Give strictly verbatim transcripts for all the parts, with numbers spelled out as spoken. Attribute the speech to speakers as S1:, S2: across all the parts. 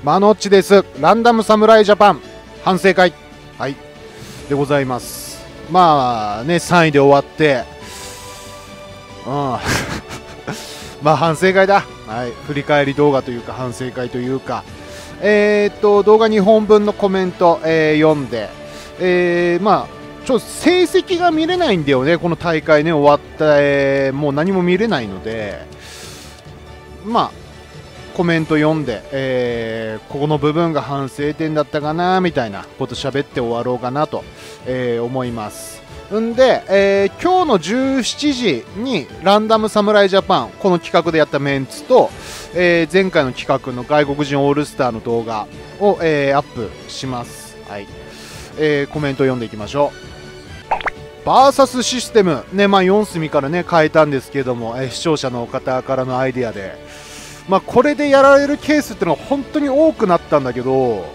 S1: マノッチです。ランダム侍ジャパン反省会、はいでございます。まあね、さんいで終わってうんまあ反省会だ、はい、振り返り動画というか反省会というか、えー、っと動画にほんぶんのコメント、えー、読んで、えー、まあちょっと成績が見れないんだよね、この大会ね終わった、えー、もう何も見れないので、まあコメント読んで、えー、ここの部分が反省点だったかなみたいなこと喋って終わろうかなと、えー、思います。んで、えー、今日のじゅうしちじにランダム侍ジャパンこの企画でやったメンツと、えー、前回の企画の外国人オールスターの動画を、えー、アップします。はい、えー、コメント読んでいきましょう。バーサスシステムね、まあよん隅からね変えたんですけども、えー、視聴者の方からのアイデアで、まあこれでやられるケースってのは本当に多くなったんだけど、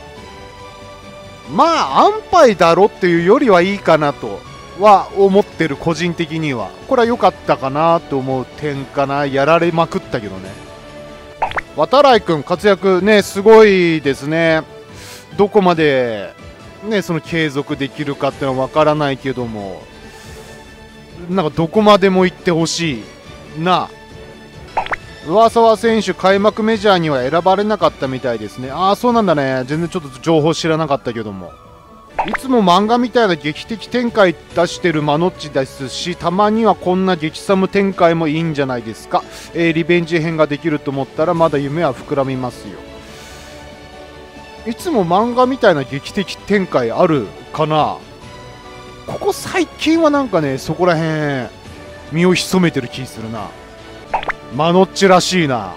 S1: まあ安牌だろっていうよりはいいかなとは思ってる。個人的にはこれは良かったかなと思う点かな。やられまくったけどね。渡来君活躍ねすごいですね。どこまでねその継続できるかってのは分からないけども、なんかどこまでも行ってほしいな。上沢選手開幕メジャーには選ばれなかったみたいですね。ああそうなんだね。全然ちょっと情報知らなかったけども、いつも漫画みたいな劇的展開出してるマノッチですし、たまにはこんな激寒展開もいいんじゃないですか。えー、リベンジ編ができると思ったらまだ夢は膨らみますよ。いつも漫画みたいな劇的展開あるかな。ここ最近はなんかねそこらへん身を潜めてる気するな。マノッチらしいな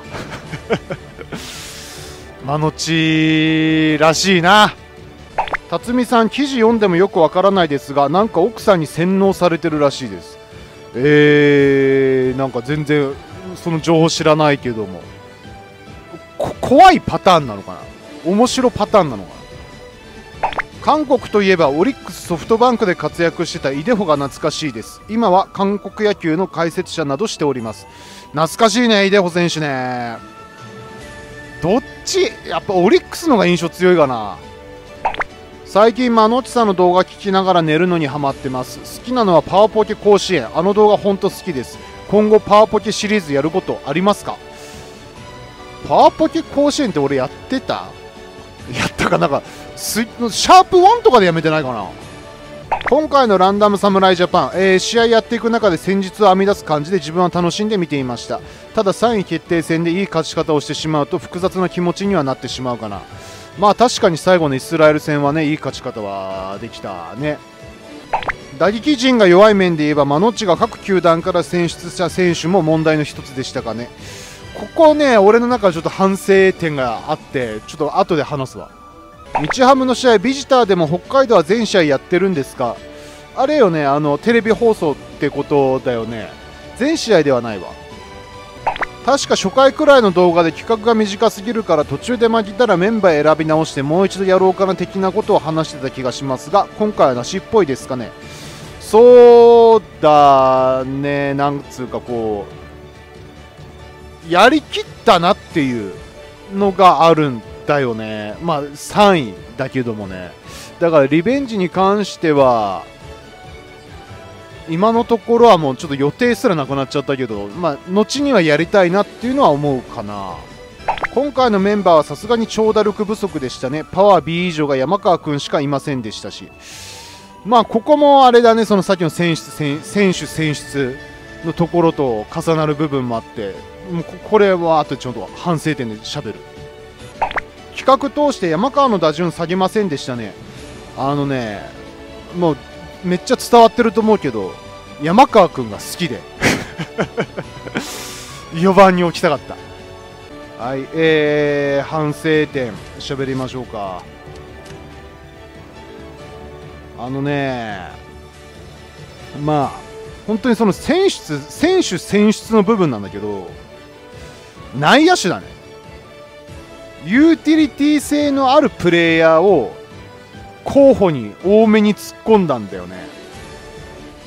S1: マノッチらしいな。辰巳さん記事読んでもよくわからないですが、なんか奥さんに洗脳されてるらしいです。えー、なんか全然その情報知らないけども、こ怖いパターンなのかな、面白パターンなのかな。韓国といえばオリックスソフトバンクで活躍してたイデホが懐かしいです。今は韓国野球の解説者などしております。懐かしいねイデホ選手ね。どっちやっぱオリックスの方が印象強いかな。最近マノッチさんの動画聞きながら寝るのにハマってます。好きなのはパワポケ甲子園、あの動画ほんと好きです。今後パワポケシリーズやることありますか。パワポケ甲子園って俺やってたやったかなんかスシャープワンとかでやめてないかな。今回のランダム侍ジャパン、えー、試合やっていく中で戦術を編み出す感じで自分は楽しんで見ていました。たださんい決定戦でいい勝ち方をしてしまうと複雑な気持ちにはなってしまうかな。まあ確かに最後のイスラエル戦はねいい勝ち方はできたね。打撃陣が弱い面で言えばマノッチが各球団から選出した選手も問題の一つでしたかね。ここね俺の中でちょっと反省点があって、ちょっと後で話すわ。日ハムの試合ビジターでも北海道は全試合やってるんですか。あれよね、あのテレビ放送ってことだよね。全試合ではないわ。確か初回くらいの動画で企画が短すぎるから途中で負けたらメンバー選び直してもう一度やろうかな的なことを話してた気がしますが、今回はなしっぽいですかね。そうだね、なんつうかこうやりきったなっていうのがあるんだよね。まあさんいだけどもね。だからリベンジに関しては今のところはもうちょっと予定すらなくなっちゃったけど、まあ後にはやりたいなっていうのは思うかな。今回のメンバーはさすがに長打力不足でしたね。パワー B 以上が山川君しかいませんでしたし、まあここもあれだね、そのさっきの選出選選手選出のところと重なる部分もあって、もうこれはあとちょっと反省点で喋る。企画通して山川の打順下げませんでしたね。あのねもうめっちゃ伝わってると思うけど山川君が好きでよばんに置きたかった。はい、えー、反省点喋りましょうか。あのねまあ本当にその選出選手選出の部分なんだけど、内野手だね。ユーティリティ性のあるプレイヤーを候補に多めに突っ込んだんだよね。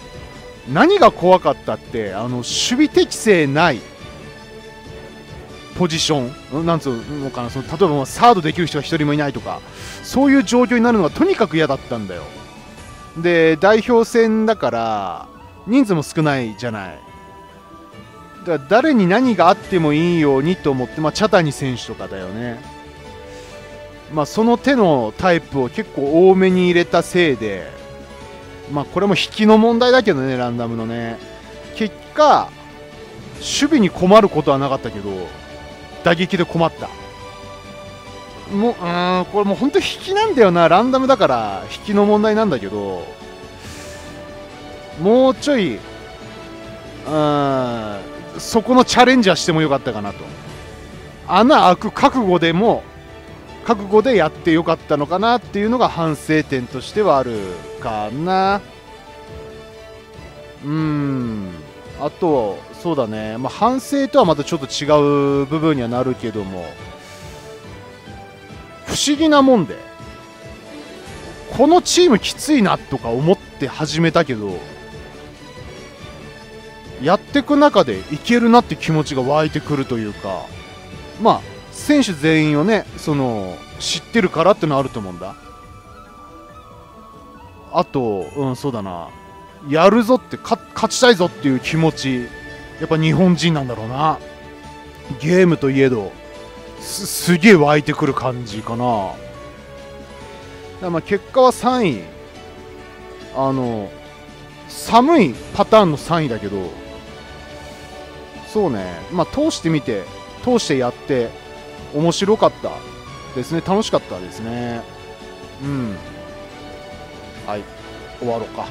S1: 何が怖かったって、あの守備適性ないポジションなんつうのかな、その例えばもうサードできる人が一人もいないとか、そういう状況になるのがとにかく嫌だったんだよ。で代表戦だから人数も少ないじゃない。だから誰に何があってもいいようにと思って、まあ、茶谷選手とかだよね。まあ、その手のタイプを結構多めに入れたせいで、まあ、これも引きの問題だけどね、ランダムのね。結果守備に困ることはなかったけど打撃で困った。もう、うーん、これもう本当引きなんだよな。ランダムだから引きの問題なんだけど、もうちょい、うーん、そこのチャレンジはしてもよかったかなと。穴開く覚悟でも覚悟でやってよかったのかなっていうのが反省点としてはあるかな。うーん、あとそうだね、まあ、反省とはまたちょっと違う部分にはなるけども、不思議なもんでこのチームきついなとか思って始めたけど、やっていく中でいけるなって気持ちが湧いてくるというか、まあ選手全員をね、その知ってるからってのはあると思うんだ。あと、うん、そうだな、やるぞってか勝ちたいぞっていう気持ち、やっぱ日本人なんだろうな。ゲームといえど す, すげえ湧いてくる感じかな。だからまあ結果はさんい、あの寒いパターンのさんいだけど、そうね、まあ通してみて通してやって面白かったですね。楽しかったですね。うん、はい、終わろうか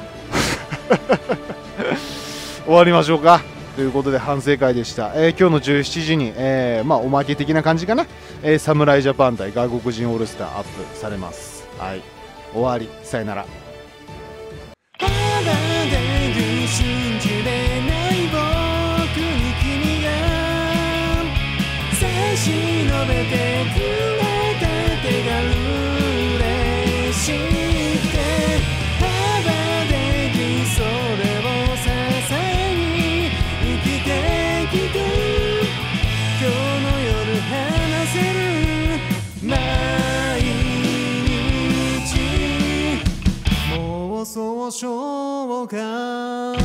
S1: 終わりましょうかということで反省会でした。えー、今日のじゅうしちじに、えーまあ、おまけ的な感じかな、えー、侍ジャパン対外国人オールスターアップされます。はい、終わり、さよなら。信じれない僕に君が差し伸べてくれた手が嬉しくて、羽できそれを支えに生きてきて、今日の夜話せる毎日、もうそうしょうか。